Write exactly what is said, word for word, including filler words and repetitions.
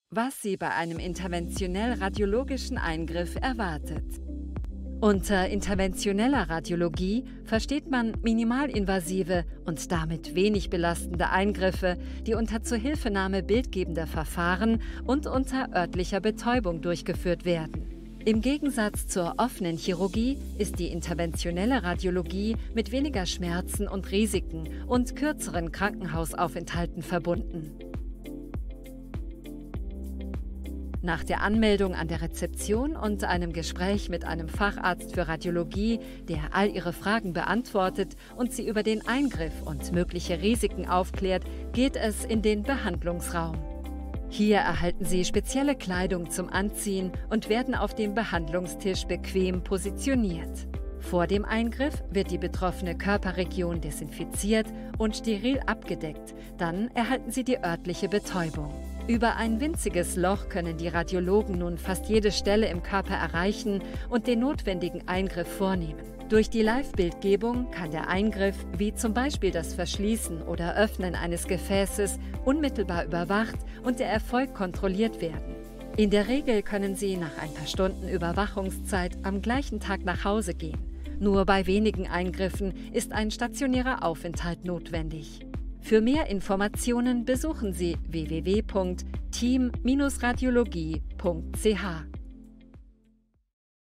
was Sie bei einem interventionell-radiologischen Eingriff erwartet. Unter interventioneller Radiologie versteht man minimalinvasive und damit wenig belastende Eingriffe, die unter Zuhilfenahme bildgebender Verfahren und unter örtlicher Betäubung durchgeführt werden. Im Gegensatz zur offenen Chirurgie ist die interventionelle Radiologie mit weniger Schmerzen und Risiken und kürzeren Krankenhausaufenthalten verbunden. Nach der Anmeldung an der Rezeption und einem Gespräch mit einem Facharzt für Radiologie, der all Ihre Fragen beantwortet und Sie über den Eingriff und mögliche Risiken aufklärt, geht es in den Behandlungsraum. Hier erhalten Sie spezielle Kleidung zum Anziehen und werden auf dem Behandlungstisch bequem positioniert. Vor dem Eingriff wird die betroffene Körperregion desinfiziert und steril abgedeckt, dann erhalten Sie die örtliche Betäubung. Über ein winziges Loch können die Radiologen nun fast jede Stelle im Körper erreichen und den notwendigen Eingriff vornehmen. Durch die Live-Bildgebung kann der Eingriff, wie zum Beispiel das Verschließen oder Öffnen eines Gefäßes, unmittelbar überwacht und der Erfolg kontrolliert werden. In der Regel können Sie nach ein paar Stunden Überwachungszeit am gleichen Tag nach Hause gehen. Nur bei wenigen Eingriffen ist ein stationärer Aufenthalt notwendig. Für mehr Informationen besuchen Sie w w w punkt team Bindestrich radiologie punkt c h.